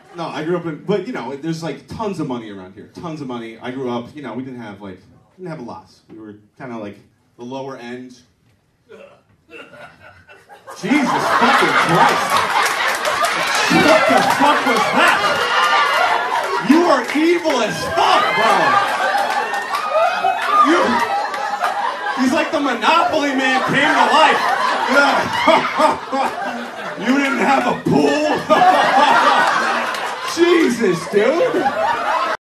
No, I grew up in, but you know, there's like tons of money around here. Tons of money. I grew up, you know, we didn't have a lot. We were kind of like the lower end. Jesus fucking Christ! What the fuck was that? You are evil as fuck, bro. He's like the Monopoly man came to life. You didn't have a pool? Jesus, dude.